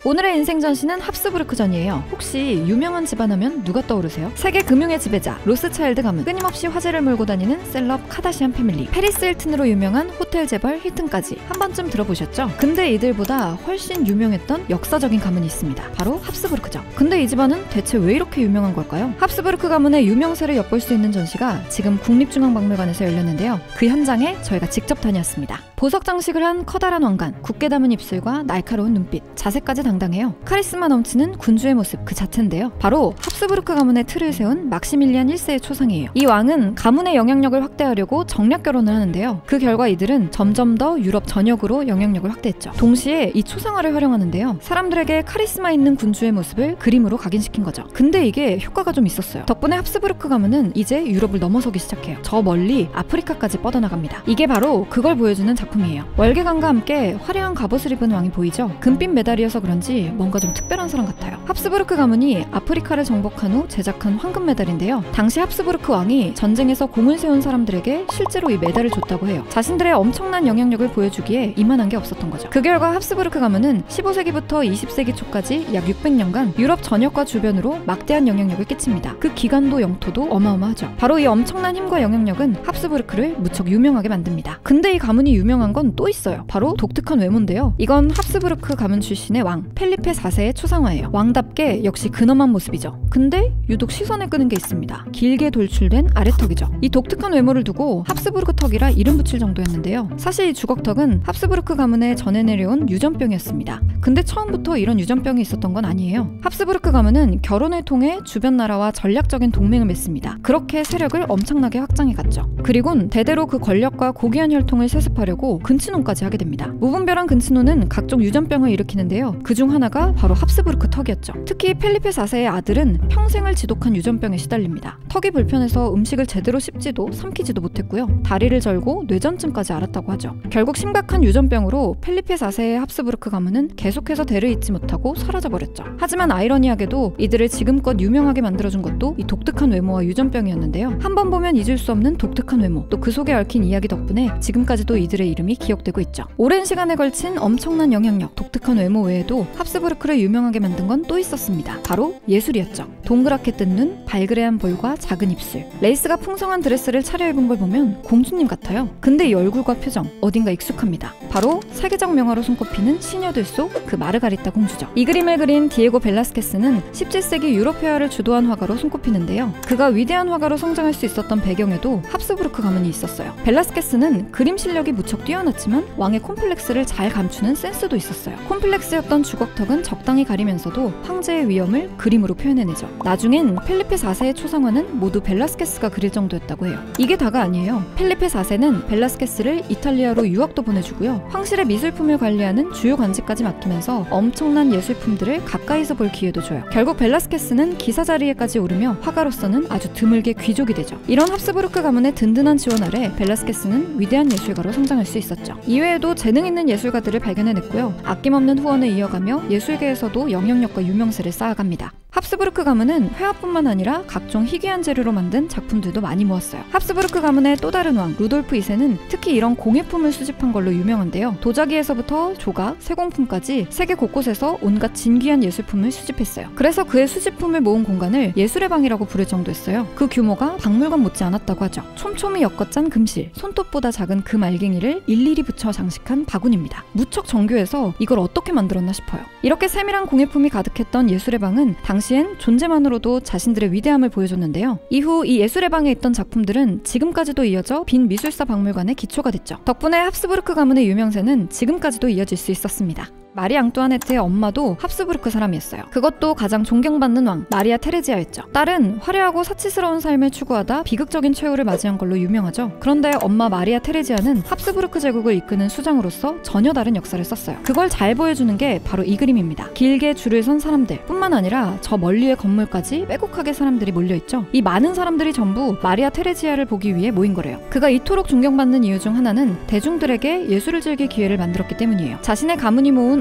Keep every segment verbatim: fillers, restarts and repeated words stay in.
오늘의 인생 전시는 합스부르크전이에요. 혹시 유명한 집안 하면 누가 떠오르세요? 세계 금융의 지배자 로스차일드 가문, 끊임없이 화제를 몰고 다니는 셀럽 카다시안 패밀리, 페리스 힐튼으로 유명한 호텔 재벌 힐튼까지 한 번쯤 들어보셨죠? 근데 이들보다 훨씬 유명했던 역사적인 가문이 있습니다. 바로 합스부르크죠. 근데 이 집안은 대체 왜 이렇게 유명한 걸까요? 합스부르크 가문의 유명세를 엿볼 수 있는 전시가 지금 국립중앙박물관에서 열렸는데요. 그 현장에 저희가 직접 다녀왔습니다. 보석 장식을 한 커다란 왕관, 굳게 담은 입술과 날카로운 눈빛, 자세까지 당당해요. 카리스마 넘치는 군주의 모습 그 자체인데요. 바로 합스부르크 가문의 틀을 세운 막시밀리안 일 세의 초상이에요. 이 왕은 가문의 영향력을 확대하려고 정략 결혼을 하는데요. 그 결과 이들은 점점 더 유럽 전역으로 영향력을 확대했죠. 동시에 이 초상화를 활용하는데요. 사람들에게 카리스마 있는 군주의 모습을 그림으로 각인시킨 거죠. 근데 이게 효과가 좀 있었어요. 덕분에 합스부르크 가문은 이제 유럽을 넘어서기 시작해요. 저 멀리 아프리카까지 뻗어나갑니다. 이게 바로 그걸 보여주는 작품이에요. 월계관과 함께 화려한 갑옷을 입은 왕이 보이죠? 금빛 메달이어서 그런지 뭔가 좀 특별한 사람 같아요. 합스부르크 가문이 아프리카를 정복한 후 제작한 황금 메달인데요. 당시 합스부르크 왕이 전쟁에서 공을 세운 사람들에게 실제로 이 메달을 줬다고 해요. 자신들의 엄청난 영향력을 보여주기에 이만한 게 없었던 거죠. 그 결과 합스부르크 가문은 십오 세기부터 이십 세기 초까지 약 육백 년간 유럽 전역과 주변으로 막대한 영향력을 끼칩니다. 그 기간도 영토도 어마어마하죠. 바로 이 엄청난 힘과 영향력은 합스부르크를 무척 유명하게 만듭니다. 근데 이 가문이 유명한 건 또 있어요. 바로 독특한 외모인데요. 이건 합스부르크 가문 출신의 왕 펠리페 사 세의 초상화예요. 왕답게 역시 근엄한 모습이죠. 근데 유독 시선을 끄는 게 있습니다. 길게 돌출된 아래턱이죠. 이 독특한 외모를 두고 합스부르크 턱이라 이름 붙일 정도였는데요. 사실 이 주걱턱은 합스부르크 가문에 전해 내려온 유전병이었습니다. 근데 처음부터 이런 유전병이 있었던 건 아니에요. 합스부르크 가문은 결혼을 통해 주변 나라와 전략적인 동맹을 맺습니다. 그렇게 세력을 엄청나게 확장해 갔죠. 그리곤 대대로 그 권력과 고귀한 혈통을 세습하려고 근친혼까지 하게 됩니다. 무분별한 근친혼은 각종 유전병을 일으키는데요. 그중 하나가 바로 합스부르크 턱이었죠. 특히 펠리페 사 세의 아들은 평생을 지독한 유전병에 시달립니다. 턱이 불편해서 음식을 제대로 씹지도 삼키지도 못했고요. 다리를 절고 뇌전증까지 앓았다고 하죠. 결국 심각한 유전병으로 펠리페 사 세의 합스부르크 가문은 계속해서 대를 잇지 못하고 사라져버렸죠. 하지만 아이러니하게도 이들을 지금껏 유명하게 만들어준 것도 이 독특한 외모와 유전병이었는데요. 한번 보면 잊을 수 없는 독특한 외모, 또 그 속에 얽힌 이야기 덕분에 지금까지도 이들의 이름이 기억되고 있죠. 오랜 시간에 걸친 엄청난 영향력, 독특한 외모 외에도 합스부르크를 유명하게 만든 건 또 있었습니다. 바로 예술이었죠. 동그랗게 뜬 눈, 발그레한 볼과 작은 입술, 레이스가 풍성한 드레스를 차려입은 걸 보면 공주님 같아요. 근데 이 얼굴과 표정 어딘가 익숙합니다. 바로 세계적 명화로 손꼽히는 시녀들 속 그 마르가리타 공주죠. 이 그림을 그린 디에고 벨라스케스는 십칠 세기 유럽 회화를 주도한 화가로 손꼽히는데요. 그가 위대한 화가로 성장할 수 있었던 배경에도 합스부르크 가문이 있었어요. 벨라스케스는 그림 실력이 무척 뛰어났지만 왕의 콤플렉스를 잘 감추는 센스도 있었어요. 콤플렉스였던 주걱턱은 적당히 가리면서도 황제의 위엄을 그림으로 표현해내죠. 나중엔 펠리페 사 세의 초상화는 모두 벨라스케스가 그릴 정도였다고 해요. 이게 다가 아니에요. 펠리페 사 세는 벨라스케스를 이탈리아로 유학도 보내주고요. 황실의 미술품을 관리하는 주요 관직까지 맡기면서 엄청난 예술품들을 가까이서 볼 기회도 줘요. 결국 벨라스케스는 기사 자리에까지 오르며 화가로서는 아주 드물게 귀족이 되죠. 이런 합스부르크 가문의 든든한 지원 아래 벨라스케스는 위대한 예술가로 성장할 수 있었죠. 이외에도 재능 있는 예술가들을 발견해냈고요. 아낌없는 후원을 이어가며 예술계에서도 영향력과 유명세를 쌓아갑니다. 합스부르크 가문은 회화뿐만 아니라 각종 희귀한 재료로 만든 작품들도 많이 모았어요. 합스부르크 가문의 또 다른 왕 루돌프 이 세는 특히 이런 공예품을 수집한 걸로 유명한데요. 도자기에서부터 조각, 세공품까지 세계 곳곳에서 온갖 진귀한 예술품을 수집했어요. 그래서 그의 수집품을 모은 공간을 예술의 방이라고 부를 정도였어요. 그 규모가 박물관 못지 않았다고 하죠. 촘촘히 엮어짠 금실, 손톱보다 작은 금 알갱이를 일일이 붙여 장식한 바구니입니다. 무척 정교해서 이걸 어떻게 만들었나 싶어요. 이렇게 세밀한 공예품이 가득했던 예술의 방은 당시엔 존재만으로도 자신들의 위대함을 보여줬는데요. 이후 이 예술의 방에 있던 작품들은 지금까지도 이어져 빈 미술사 박물관의 기초가 됐죠. 덕분에 합스부르크 가문의 유명세는 지금까지도 이어질 수 있었습니다. 마리 앙뚜아네트의 엄마도 합스부르크 사람이었어요. 그것도 가장 존경받는 왕 마리아 테레지아였죠. 딸은 화려하고 사치스러운 삶을 추구하다 비극적인 최후를 맞이한 걸로 유명하죠. 그런데 엄마 마리아 테레지아는 합스부르크 제국을 이끄는 수장으로서 전혀 다른 역사를 썼어요. 그걸 잘 보여주는 게 바로 이 그림입니다. 길게 줄을 선 사람들 뿐만 아니라 저 멀리의 건물까지 빼곡하게 사람들이 몰려있죠. 이 많은 사람들이 전부 마리아 테레지아를 보기 위해 모인 거래요. 그가 이토록 존경받는 이유 중 하나는 대중들에게 예술을 즐길 기회를 만들었기 때문이에요. 자신의 가문이 모은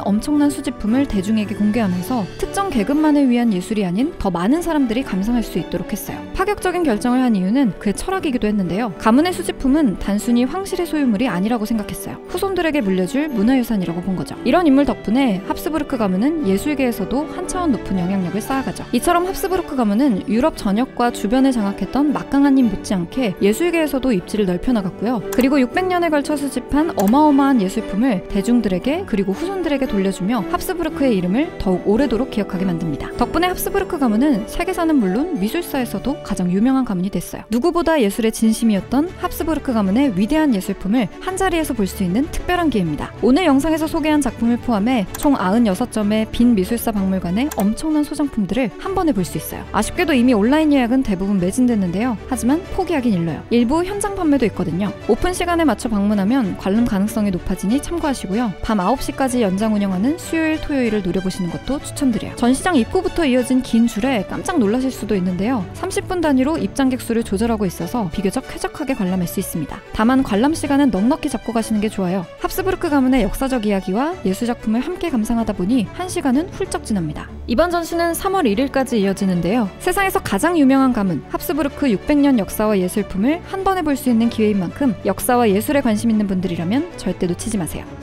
엄청난 수집품을 대중에게 공개하면서 특정 계급만을 위한 예술이 아닌 더 많은 사람들이 감상할 수 있도록 했어요. 파격적인 결정을 한 이유는 그의 철학이기도 했는데요. 가문의 수집품은 단순히 황실의 소유물이 아니라고 생각했어요. 후손들에게 물려줄 문화유산이라고 본 거죠. 이런 인물 덕분에 합스부르크 가문은 예술계에서도 한 차원 높은 영향력을 쌓아가죠. 이처럼 합스부르크 가문은 유럽 전역과 주변을 장악했던 막강한 힘 못지않게 예술계에서도 입지를 넓혀나갔고요. 그리고 육백 년에 걸쳐 수집한 어마어마한 예술품을 대중들에게 그리고 후손들에게 돌려주며 합스부르크의 이름을 더욱 오래도록 기억하게 만듭니다. 덕분에 합스부르크 가문은 세계사는 물론 미술사에서도 가장 유명한 가문이 됐어요. 누구보다 예술의 진심이었던 합스부르크 가문의 위대한 예술품을 한자리에서 볼 수 있는 특별한 기회입니다. 오늘 영상에서 소개한 작품을 포함해 총 구십육 점의 빈 미술사 박물관의 엄청난 소장품들을 한 번에 볼 수 있어요. 아쉽게도 이미 온라인 예약은 대부분 매진됐는데요. 하지만 포기하긴 일러요. 일부 현장 판매도 있거든요. 오픈 시간에 맞춰 방문하면 관람 가능성이 높아지니 참고하시고요. 밤 아홉 시까지 연장 운영하는 수요일, 토요일을 노려보시는 것도 추천드려요. 전시장 입구부터 이어진 긴 줄에 깜짝 놀라실 수도 있는데요. 삼십 분 단위로 입장객 수를 조절하고 있어서 비교적 쾌적하게 관람할 수 있습니다. 다만 관람 시간은 넉넉히 잡고 가시는 게 좋아요. 합스부르크 가문의 역사적 이야기와 예술작품을 함께 감상하다 보니 한 시간은 훌쩍 지납니다. 이번 전시는 삼월 일일까지 이어지는데요. 세상에서 가장 유명한 가문 합스부르크 육백 년 역사와 예술품을 한 번에 볼 수 있는 기회인 만큼 역사와 예술에 관심 있는 분들이라면 절대 놓치지 마세요.